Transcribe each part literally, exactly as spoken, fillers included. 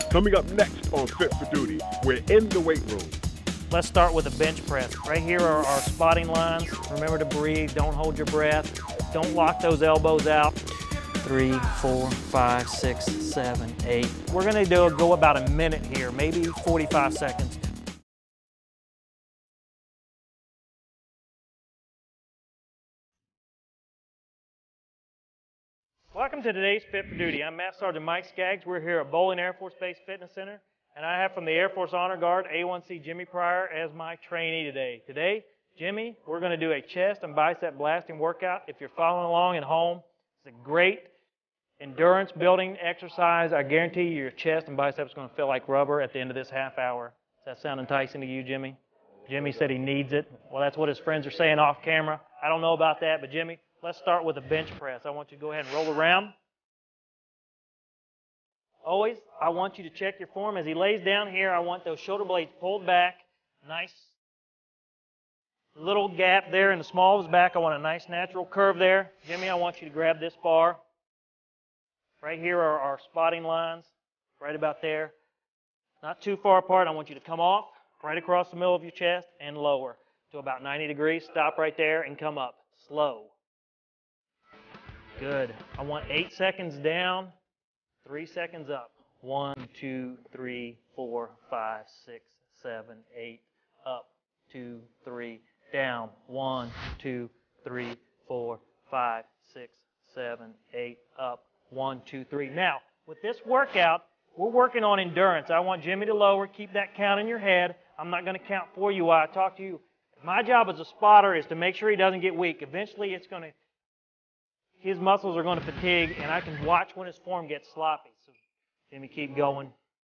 Coming up next on Fit for Duty, we're in the weight room. Let's start with a bench press. Right here are our spotting lines. Remember to breathe, don't hold your breath. Don't lock those elbows out. Three, four, five, six, seven, eight. We're gonna do go about a minute here, maybe forty-five seconds. Welcome to today's Fit for Duty. I'm MSgt Mike Skaggs. We're here at Bowling Air Force Base Fitness Center, and I have from the Air Force Honor Guard A one C Jimmy Pryor as my trainee today. Today, Jimmy, we're going to do a chest and bicep blasting workout. If you're following along at home, it's a great endurance building exercise. I guarantee you your chest and biceps are going to feel like rubber at the end of this half hour. Does that sound enticing to you, Jimmy? Jimmy said he needs it. Well, that's what his friends are saying off camera. I don't know about that, but Jimmy, let's start with a bench press. I want you to go ahead and roll around. Always, I want you to check your form. As he lays down here, I want those shoulder blades pulled back. Nice little gap there in the small of his back. I want a nice natural curve there. Jimmy, I want you to grab this bar. Right here are our spotting lines, right about there. Not too far apart. I want you to come off right across the middle of your chest and lower to about ninety degrees. Stop right there and come up. Slow. Good. I want eight seconds down, three seconds up. One, two, three, four, five, six, seven, eight, up, two, three, down. One, two, three, four, five, six, seven, eight, up. One, two, three. Now, with this workout, we're working on endurance. I want Jimmy to lower. Keep that count in your head. I'm not going to count for you while I talk to you. My job as a spotter is to make sure he doesn't get weak. Eventually, it's going to, his muscles are going to fatigue, and I can watch when his form gets sloppy. So, Jimmy, keep going.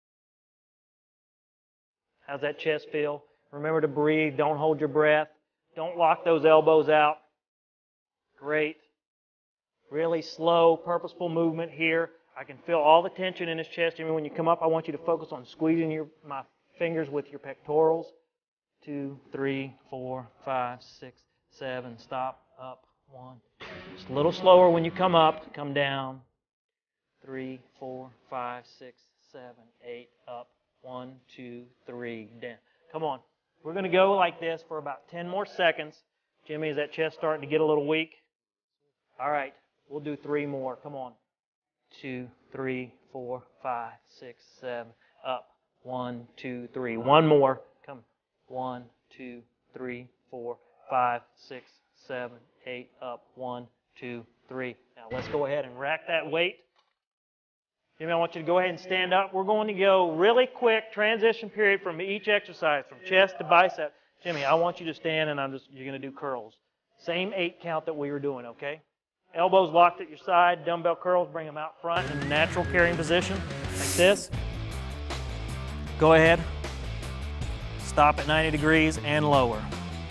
How's that chest feel? Remember to breathe. Don't hold your breath. Don't lock those elbows out. Great. Really slow, purposeful movement here. I can feel all the tension in his chest. Jimmy, when you come up, I want you to focus on squeezing your, my fingers with your pectorals. Two, three, four, five, six, seven. Stop. Up. One. Just a little slower when you come up. Come down. Three, four, five, six, seven, eight. Up. One, two, three. Down. Come on. We're going to go like this for about ten more seconds. Jimmy, is that chest starting to get a little weak? All right. We'll do three more. Come on. Two, three, four, five, six, seven. Up. One, two, three. One more. Come. One, two, three, four, five, six, seven, eight. Up. One, two, three. Now let's go ahead and rack that weight. Jimmy, I want you to go ahead and stand up. We're going to go really quick transition period from each exercise, from chest to bicep. Jimmy, I want you to stand, and I'm just you're going to do curls. Same eight count that we were doing, okay? Elbows locked at your side, dumbbell curls, bring them out front in a natural carrying position, like this. Go ahead. Stop at ninety degrees and lower.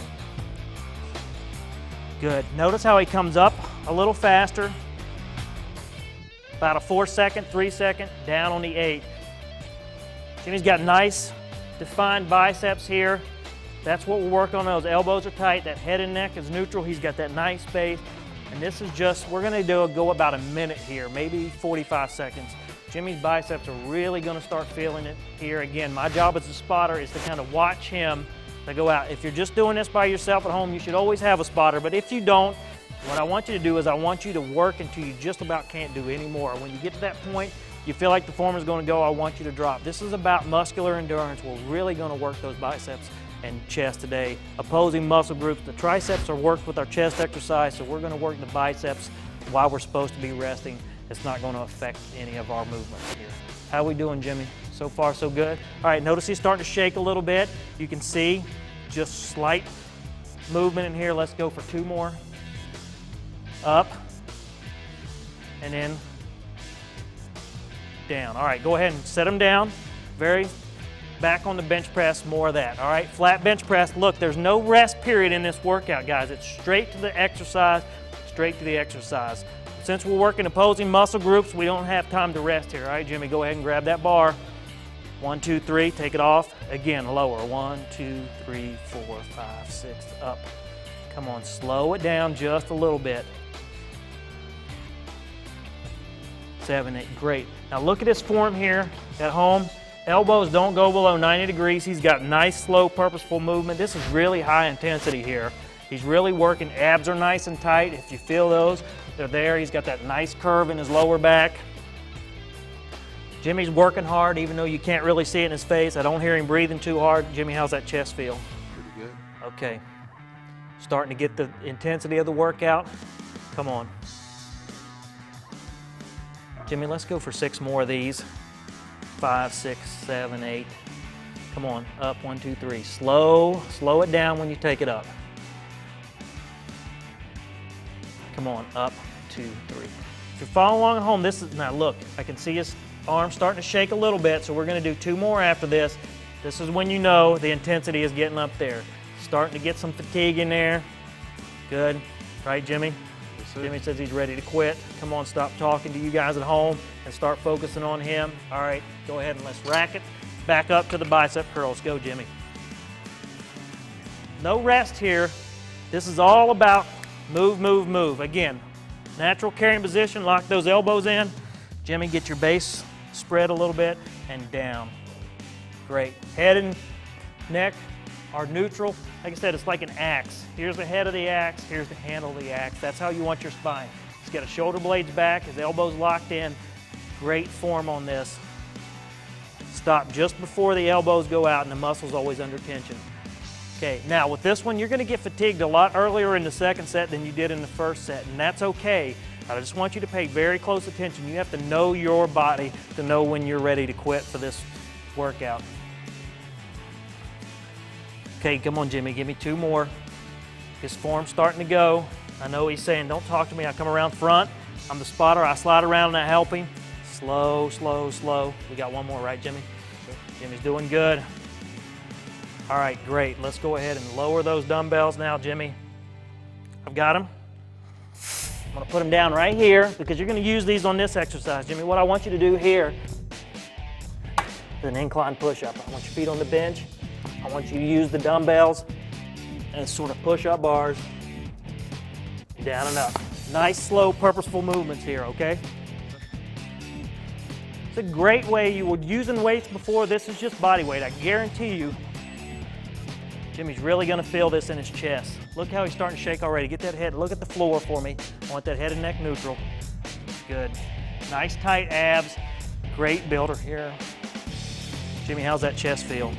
Good. Notice how he comes up a little faster. About a four second, three second, down on the eight. Jimmy's got nice defined biceps here. That's what we're working on. Those elbows are tight. That head and neck is neutral. He's got that nice space. And this is just, we're going to do go about a minute here, maybe forty-five seconds. Jimmy's biceps are really going to start feeling it here. Again, my job as a spotter is to kind of watch him to go out. If you're just doing this by yourself at home, you should always have a spotter. But if you don't, what I want you to do is I want you to work until you just about can't do any more. When you get to that point, you feel like the form is going to go, I want you to drop. This is about muscular endurance. We're really going to work those biceps and chest today. Opposing muscle groups. The triceps are worked with our chest exercise, so we're going to work the biceps while we're supposed to be resting. It's not going to affect any of our movements here. How are we doing, Jimmy? So far, so good? All right, notice he's starting to shake a little bit. You can see just slight movement in here. Let's go for two more. Up, and then down. All right, go ahead and set them down. Very back on the bench press, more of that. All right, flat bench press. Look, there's no rest period in this workout, guys. It's straight to the exercise, straight to the exercise. Since we're working opposing muscle groups, we don't have time to rest here. All right, Jimmy, go ahead and grab that bar. One, two, three, take it off. Again, lower. One, two, three, four, five, six, up. Come on, slow it down just a little bit. seven, eight. Great. Now look at his form here at home. Elbows don't go below ninety degrees. He's got nice, slow, purposeful movement. This is really high intensity here. He's really working. Abs are nice and tight. If you feel those, they're there. He's got that nice curve in his lower back. Jimmy's working hard, even though you can't really see it in his face. I don't hear him breathing too hard. Jimmy, how's that chest feel? Pretty good. Okay. Starting to get the intensity of the workout. Come on. Jimmy, let's go for six more of these. Five, six, seven, eight. Come on, up, one, two, three. Slow, slow it down when you take it up. Come on, up, two, three. If you're following along at home, this is, now look, I can see his arm starting to shake a little bit, so we're gonna do two more after this. This is when you know the intensity is getting up there. Starting to get some fatigue in there. Good, right, Jimmy? Yes, sir. Jimmy says he's ready to quit. Come on, stop talking to you guys at home and start focusing on him. All right, go ahead and let's rack it. Back up to the bicep curls. Go, Jimmy. No rest here. This is all about move, move, move. Again, natural carrying position, lock those elbows in. Jimmy, get your base spread a little bit and down. Great. Head and neck are neutral. Like I said, it's like an axe. Here's the head of the axe, here's the handle of the axe. That's how you want your spine. He's got his shoulder blades back, his elbows locked in. Great form on this. Stop just before the elbows go out and the muscle's always under tension. Okay, now with this one, you're gonna get fatigued a lot earlier in the second set than you did in the first set, and that's okay. I just want you to pay very close attention. You have to know your body to know when you're ready to quit for this workout. Okay, come on, Jimmy, give me two more. His form's starting to go. I know he's saying, don't talk to me. I come around front. I'm the spotter. I slide around and I help him. Slow, slow, slow. We got one more, right, Jimmy? Jimmy's doing good. All right, great. Let's go ahead and lower those dumbbells now, Jimmy. I've got them. I'm gonna put them down right here because you're gonna use these on this exercise. Jimmy, what I want you to do here is an incline push-up. I want your feet on the bench. I want you to use the dumbbells as sort of push-up bars, down and up. Nice, slow, purposeful movements here, okay? It's a great way. You were using weights before. This is just body weight. I guarantee you, Jimmy's really gonna feel this in his chest. Look how he's starting to shake already. Get that head, look at the floor for me. I want that head and neck neutral. Good. Nice tight abs. Great builder here. Jimmy, how's that chest feel?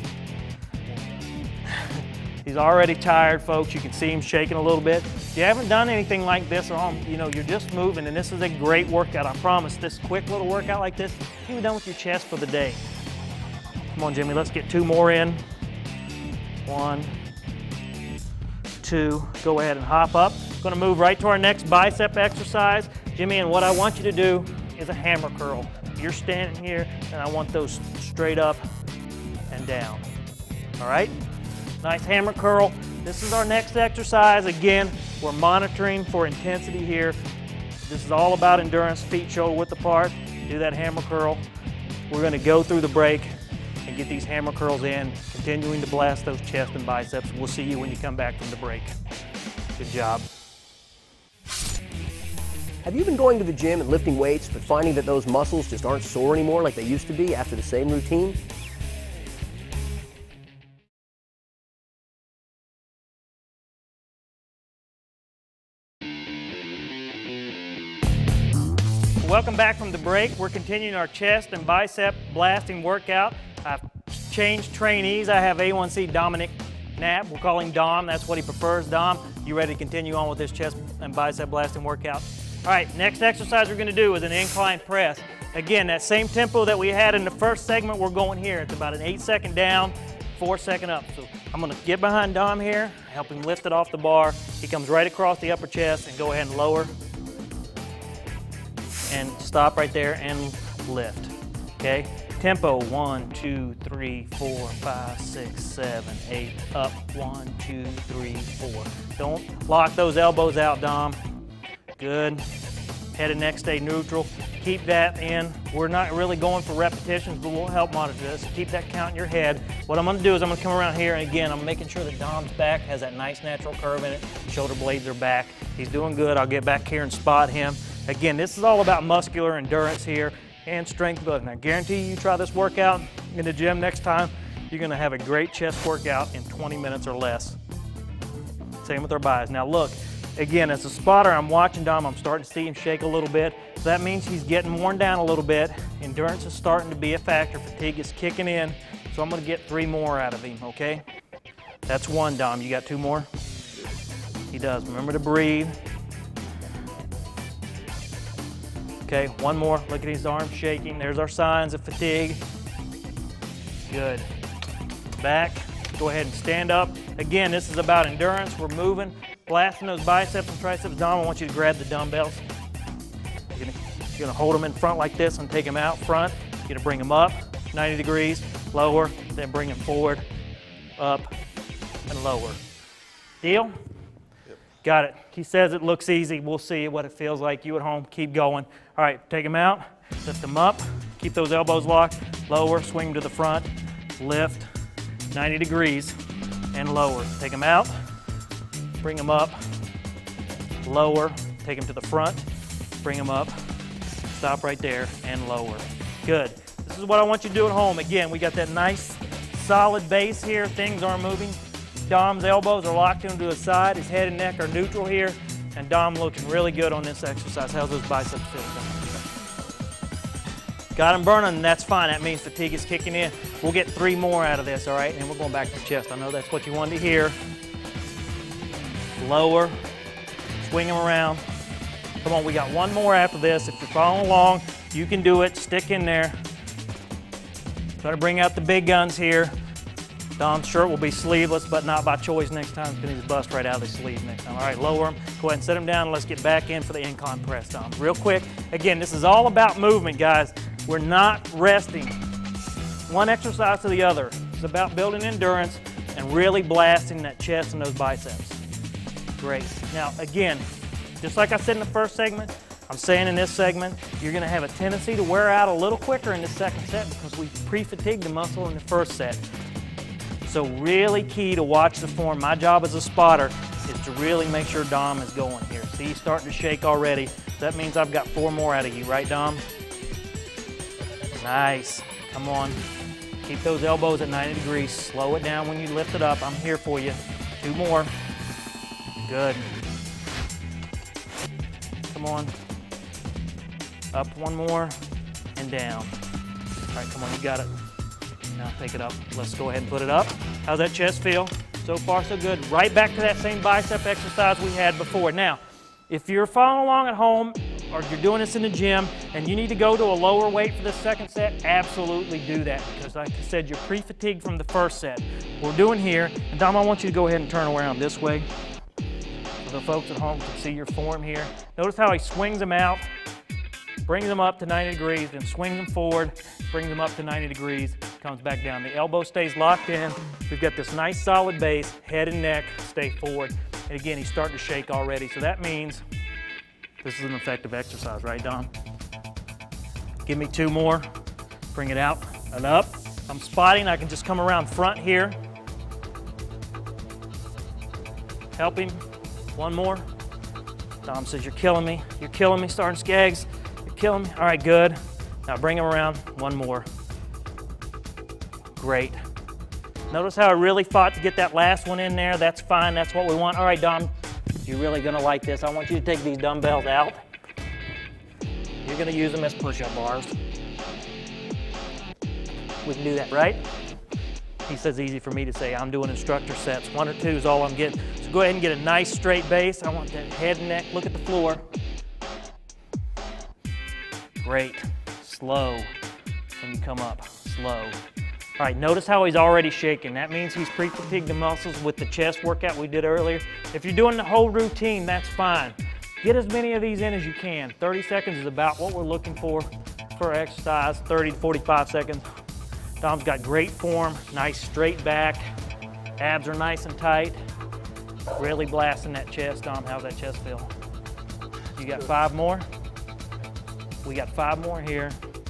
He's already tired, folks. You can see him shaking a little bit. If you haven't done anything like this at home, you know, you're just moving, and this is a great workout. I promise, this quick little workout like this, you'll be done with your chest for the day. Come on, Jimmy, let's get two more in. One, two, go ahead and hop up. Gonna move right to our next bicep exercise. Jimmy, and what I want you to do is a hammer curl. You're standing here, and I want those straight up and down. All right? Nice hammer curl. This is our next exercise. Again, we're monitoring for intensity here. This is all about endurance, feet shoulder width apart. Do that hammer curl. We're gonna go through the break and get these hammer curls in, continuing to blast those chest and biceps. We'll see you when you come back from the break. Good job. Have you been going to the gym and lifting weights, but finding that those muscles just aren't sore anymore like they used to be after the same routine? Welcome back from the break. We're continuing our chest and bicep blasting workout. I've changed trainees. I have A one C Dominic Knapp. We'll call him Dom. That's what he prefers. Dom, you ready to continue on with this chest and bicep blasting workout? All right, next exercise we're going to do is an incline press. Again, that same tempo that we had in the first segment, we're going here. It's about an eight second down, four second up. So I'm going to get behind Dom here, help him lift it off the bar. He comes right across the upper chest and go ahead and lower. And stop right there and lift, okay? Tempo, one, two, three, four, five, six, seven, eight, up, one, two, three, four. Don't lock those elbows out, Dom. Good. Head and neck stay neutral. Keep that in. We're not really going for repetitions, but we'll help monitor this. So keep that count in your head. What I'm gonna do is I'm gonna come around here, and again, I'm making sure that Dom's back has that nice natural curve in it. Shoulder blades are back. He's doing good. I'll get back here and spot him. Again, this is all about muscular endurance here and strength building. I guarantee you, you try this workout in the gym next time, you're gonna have a great chest workout in twenty minutes or less. Same with our buys. Now look, again, as a spotter, I'm watching Dom, I'm starting to see him shake a little bit. So that means he's getting worn down a little bit. Endurance is starting to be a factor. Fatigue is kicking in. So I'm gonna get three more out of him, okay? That's one, Dom. You got two more? He does. Remember to breathe. Okay, one more. Look at his arms shaking. There's our signs of fatigue. Good. Back. Go ahead and stand up. Again, this is about endurance. We're moving, blasting those biceps and triceps. Dom, I want you to grab the dumbbells. You're gonna, you're gonna hold them in front like this and take them out front. You're gonna bring them up, ninety degrees, lower, then bring them forward, up, and lower. Deal? Yep. Got it. He says it looks easy. We'll see what it feels like. You at home, keep going. All right, take them out, lift them up, keep those elbows locked, lower, swing them to the front, lift, ninety degrees, and lower. Take them out, bring them up, lower, take them to the front, bring them up, stop right there, and lower. Good. This is what I want you to do at home. Again, we got that nice, solid base here. Things aren't moving. Dom's elbows are locked into the side. His head and neck are neutral here. And Dom looking really good on this exercise. How's those biceps feel? Got him burning, and that's fine. That means fatigue is kicking in. We'll get three more out of this, all right? And we're going back to the chest. I know that's what you wanted to hear. Lower, swing them around. Come on, we got one more after this. If you're following along, you can do it. Stick in there. Try to bring out the big guns here. Dom's shirt will be sleeveless, but not by choice next time. He's going to bust right out of his sleeve next time. All right, lower him. Go ahead and set him down, and let's get back in for the incline press, Dom. Real quick. Again, this is all about movement, guys. We're not resting. One exercise to the other. It's about building endurance and really blasting that chest and those biceps. Great. Now, again, just like I said in the first segment, I'm saying in this segment, you're going to have a tendency to wear out a little quicker in the second set because we pre-fatigued the muscle in the first set. So really key to watch the form. My job as a spotter is to really make sure Dom is going here. See, he's starting to shake already. That means I've got four more out of you, right, Dom? Nice. Come on. Keep those elbows at ninety degrees. Slow it down when you lift it up. I'm here for you. Two more. Good. Come on. Up one more and down. All right, come on, you got it. Now pick it up. Let's go ahead and put it up. How's that chest feel? So far, so good. Right back to that same bicep exercise we had before. Now, if you're following along at home or you're doing this in the gym and you need to go to a lower weight for the second set, absolutely do that because like I said, you're pre-fatigued from the first set. What we're doing here, and Dom, I want you to go ahead and turn around this way so the folks at home can see your form here. Notice how he swings them out, brings them up to ninety degrees, then swings them forward, brings them up to ninety degrees, comes back down. The elbow stays locked in. We've got this nice solid base, head and neck stay forward. And again, he's starting to shake already, so that means this is an effective exercise, right, Dom? Give me two more. Bring it out and up. I'm spotting. I can just come around front here. Help him. One more. Dom says, you're killing me. You're killing me, Sergeant Skaggs. You're killing me. All right, good. Now bring him around. One more. Great. Notice how I really fought to get that last one in there. That's fine. That's what we want. All right, Dom, you're really going to like this. I want you to take these dumbbells out. You're going to use them as push-up bars. We can do that, right? He says easy for me to say. I'm doing instructor sets. One or two is all I'm getting. So go ahead and get a nice straight base. I want that head and neck. Look at the floor. Great. Slow when you come up. Slow. All right, notice how he's already shaking. That means he's pre-fatigued the muscles with the chest workout we did earlier. If you're doing the whole routine, that's fine. Get as many of these in as you can. thirty seconds is about what we're looking for for exercise, thirty to forty-five seconds. Dom's got great form, nice straight back. Abs are nice and tight. Really blasting that chest. Dom, how's that chest feel? You got five more? We got five more here.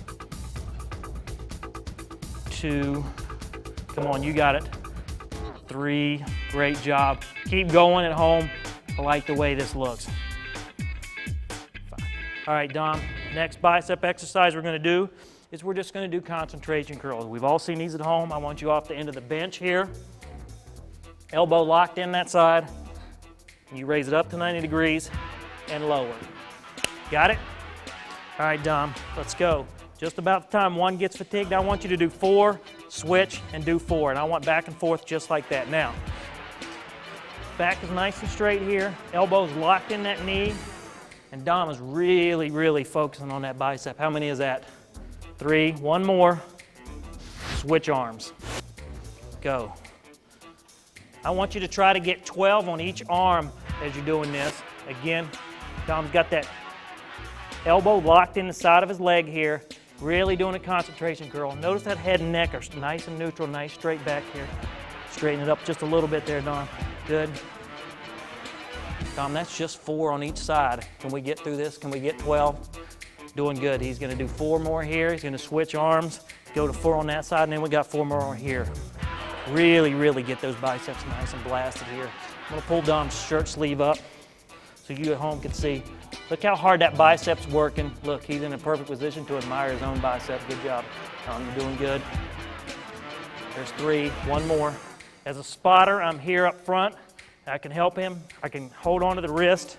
Two, come on, you got it. Three, great job. Keep going at home. I like the way this looks. Five. All right, Dom, next bicep exercise we're gonna do is we're just gonna do concentration curls. We've all seen these at home. I want you off the end of the bench here. Elbow locked in that side. You raise it up to ninety degrees and lower. Got it? All right, Dom, let's go. Just about the time one gets fatigued, I want you to do four, switch, and do four. And I want back and forth just like that. Now, back is nice and straight here. Elbows locked in that knee. And Dom is really, really focusing on that bicep. How many is that? Three, one more. Switch arms. Go. I want you to try to get twelve on each arm as you're doing this. Again, Dom's got that elbow locked in the side of his leg here. Really doing a concentration curl. Notice that head and neck are nice and neutral, nice straight back here. Straighten it up just a little bit there, Dom. Good. Dom, that's just four on each side. Can we get through this? Can we get twelve? Doing good. He's gonna do four more here. He's gonna switch arms, go to four on that side, and then we got four more here. Really, really get those biceps nice and blasted here. I'm gonna pull Dom's shirt sleeve up so you at home can see. Look how hard that bicep's working. Look, he's in a perfect position to admire his own bicep. Good job. Dom, you're doing good. There's three, one more. As a spotter, I'm here up front. I can help him. I can hold on to the wrist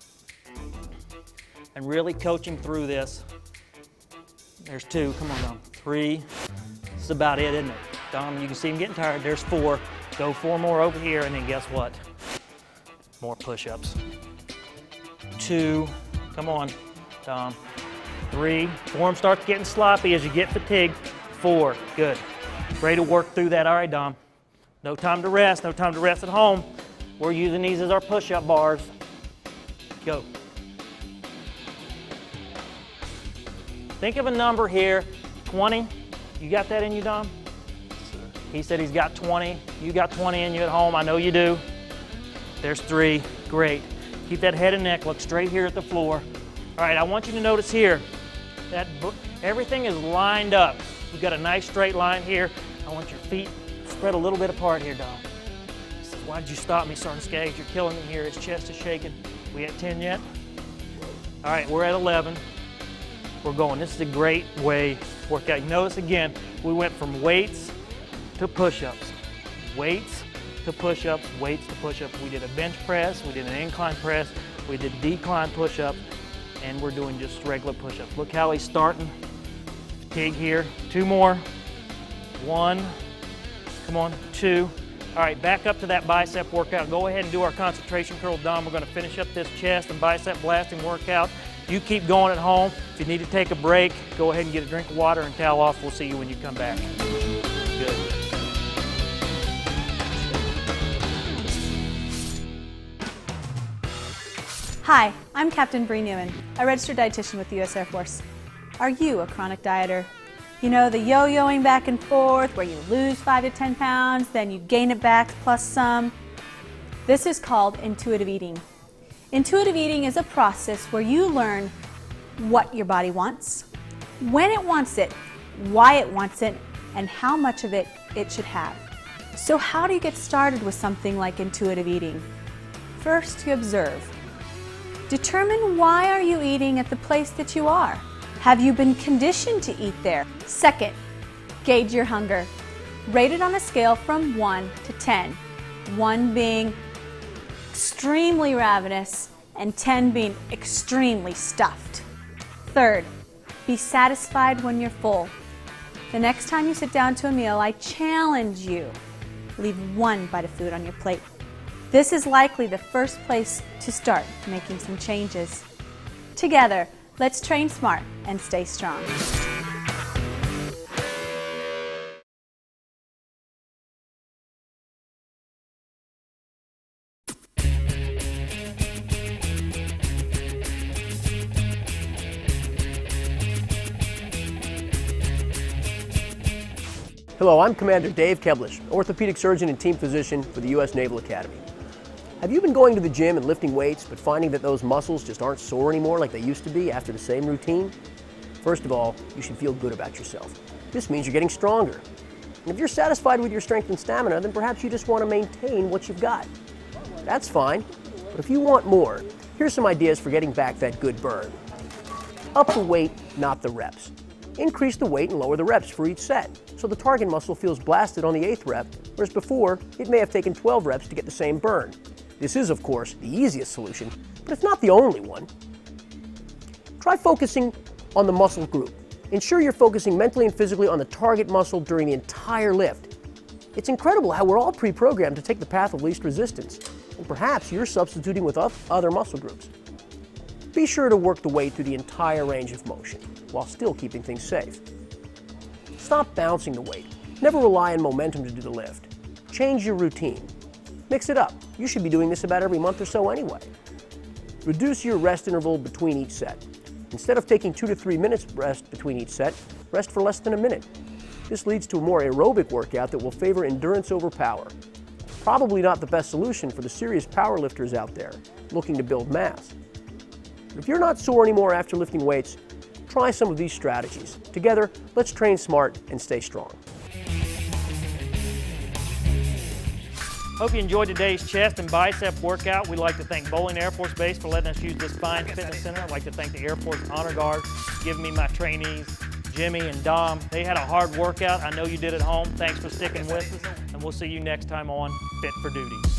and really coach him through this. There's two. Come on, Dom. Three. This is about it, isn't it? Dom, you can see him getting tired. There's four. Go four more over here, and then guess what? More push-ups. Two. Come on, Dom. Three. Form starts getting sloppy as you get fatigued. Four. Good. Ready to work through that. All right, Dom. No time to rest. No time to rest at home. We're using these as our push-up bars. Go. Think of a number here, twenty. You got that in you, Dom? He said he's got twenty. You got twenty in you at home. I know you do. There's three. Great. Keep that head and neck. Look straight here at the floor. All right, I want you to notice here that everything is lined up. You've got a nice straight line here. I want your feet spread a little bit apart here, Dom. Why did you stop me, Sergeant Skaggs? You're killing me here. His chest is shaking. We at ten yet? All right, we're at eleven. We're going. This is a great way to work out. You notice again, we went from weights to push-ups. Weights to push-ups, weights to push-ups. We did a bench press, we did an incline press, we did decline push-up, and we're doing just regular push-ups. Look how he's starting. Fatigue here. Two more. One. Come on. Two. All right, back up to that bicep workout. Go ahead and do our concentration curl, Dom. We're gonna finish up this chest and bicep blasting workout. You keep going at home. If you need to take a break, go ahead and get a drink of water and towel off. We'll see you when you come back. Good. Hi, I'm Captain Bree Newman, a registered dietitian with the U S Air Force. Are you a chronic dieter? You know, the yo-yoing back and forth where you lose five to ten pounds, then you gain it back plus some. This is called intuitive eating. Intuitive eating is a process where you learn what your body wants, when it wants it, why it wants it, and how much of it it should have. So how do you get started with something like intuitive eating? First, you observe. Determine why are you eating at the place that you are. Have you been conditioned to eat there? Second, gauge your hunger. Rate it on a scale from one to ten. one being extremely ravenous and ten being extremely stuffed. Third, be satisfied when you're full. The next time you sit down to a meal, I challenge you, leave one bite of food on your plate. This is likely the first place to start making some changes. Together, let's train smart and stay strong. Hello, I'm Commander Dave Keblish, orthopedic surgeon and team physician for the U S Naval Academy. Have you been going to the gym and lifting weights, but finding that those muscles just aren't sore anymore like they used to be after the same routine? First of all, you should feel good about yourself. This means you're getting stronger. And if you're satisfied with your strength and stamina, then perhaps you just want to maintain what you've got. That's fine, but if you want more, here's some ideas for getting back that good burn. Up the weight, not the reps. Increase the weight and lower the reps for each set, so the target muscle feels blasted on the eighth rep, whereas before, it may have taken twelve reps to get the same burn. This is, of course, the easiest solution, but it's not the only one. Try focusing on the muscle group. Ensure you're focusing mentally and physically on the target muscle during the entire lift. It's incredible how we're all pre-programmed to take the path of least resistance, and perhaps you're substituting with other muscle groups. Be sure to work the weight through the entire range of motion, while still keeping things safe. Stop bouncing the weight. Never rely on momentum to do the lift. Change your routine. Mix it up. You should be doing this about every month or so anyway. Reduce your rest interval between each set. Instead of taking two to three minutes rest between each set, rest for less than a minute. This leads to a more aerobic workout that will favor endurance over power. Probably not the best solution for the serious power lifters out there looking to build mass. But if you're not sore anymore after lifting weights, try some of these strategies. Together, let's train smart and stay strong. Hope you enjoyed today's chest and bicep workout. We'd like to thank Bowling Air Force Base for letting us use this fine fitness center. I'd like to thank the Air Force Honor Guard for giving me my trainees, Jimmy and Dom. They had a hard workout. I know you did at home. Thanks for sticking with us, and we'll see you next time on Fit for Duty.